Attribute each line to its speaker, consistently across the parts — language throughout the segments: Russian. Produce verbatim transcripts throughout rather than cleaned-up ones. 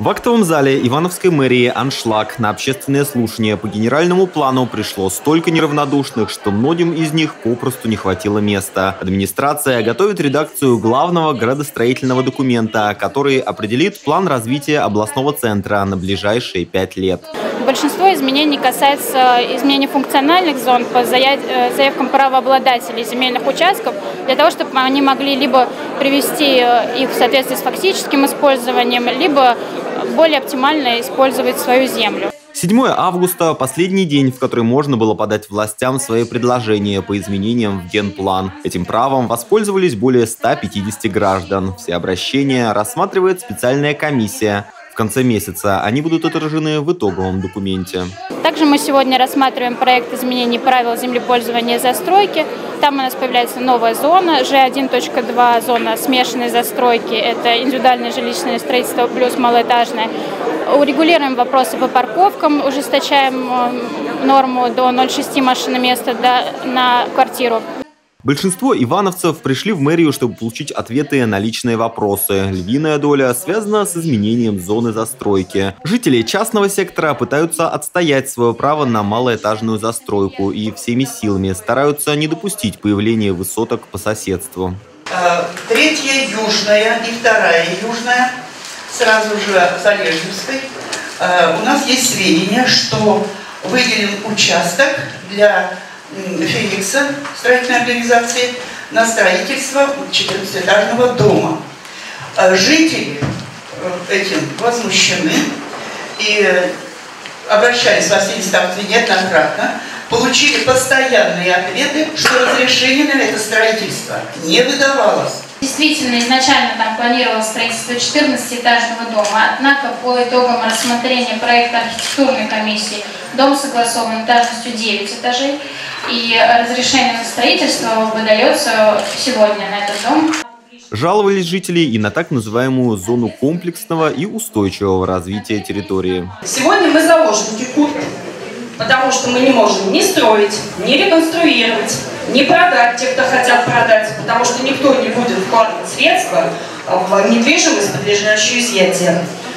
Speaker 1: В актовом зале Ивановской мэрии аншлаг. На общественное слушание по генеральному плану пришло столько неравнодушных, что многим из них попросту не хватило места. Администрация готовит редакцию главного градостроительного документа, который определит план развития областного центра на ближайшие пять лет.
Speaker 2: Большинство изменений касается изменений функциональных зон по заявкам правообладателей земельных участков, для того, чтобы они могли либо привести их в соответствии с фактическим использованием, либо более оптимально использовать свою землю.
Speaker 1: седьмое августа – последний день, в который можно было подать властям свои предложения по изменениям в генплан. Этим правом воспользовались более ста пятидесяти граждан. Все обращения рассматривает специальная комиссия. В конце месяца они будут отражены в итоговом документе.
Speaker 2: Также мы сегодня рассматриваем проект изменений правил землепользования и застройки. Там у нас появляется новая зона, Ж один точка два, зона смешанной застройки. Это индивидуальное жилищное строительство плюс малоэтажное. Урегулируем вопросы по парковкам, ужесточаем норму до ноль целых шесть десятых машиноместа на квартиру.
Speaker 1: Большинство ивановцев пришли в мэрию, чтобы получить ответы на личные вопросы. Львиная доля связана с изменением зоны застройки. Жители частного сектора пытаются отстоять свое право на малоэтажную застройку и всеми силами стараются не допустить появления высоток по соседству.
Speaker 3: Третья южная и вторая южная, сразу же с Олежневской, у нас есть сведения, что выделен участок для Феникса, строительной организации, на строительство четырнадцатиэтажного дома. Жители этим возмущены и обращались в властные инстанции неоднократно, получили постоянные ответы, что разрешение на это строительство не выдавалось.
Speaker 2: Действительно, изначально там планировалось строительство четырнадцатиэтажного дома, однако по итогам рассмотрения проекта архитектурной комиссии дом согласован этажностью девять этажей, и разрешение на строительство выдается сегодня на этот дом.
Speaker 1: Жаловались жители и на так называемую зону комплексного и устойчивого развития территории.
Speaker 4: Сегодня мы заложники куртки, потому что мы не можем ни строить, ни реконструировать, ни продать тех, кто хотят продать, потому что никто не будет вкладывать средства в недвижимость, подлежащую изъятию.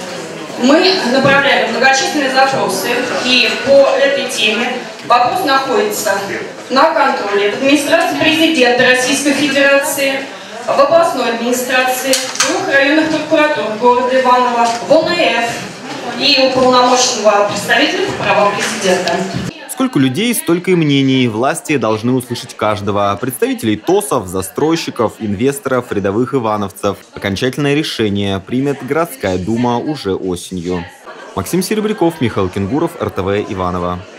Speaker 4: Мы направляли многочисленные запросы, и по этой теме вопрос находится на контроле в администрации президента Российской Федерации, в областной администрации, в двух районных прокуратур города Иваново, в О Н Ф и уполномоченного представителя по правам президента.
Speaker 1: Сколько людей, столько и мнений. Власти должны услышать каждого. Представителей ТОСов, застройщиков, инвесторов, рядовых ивановцев. Окончательное решение примет городская дума уже осенью. Максим Серебряков, Михаил Кенгуров, Эр Тэ Вэ Иваново.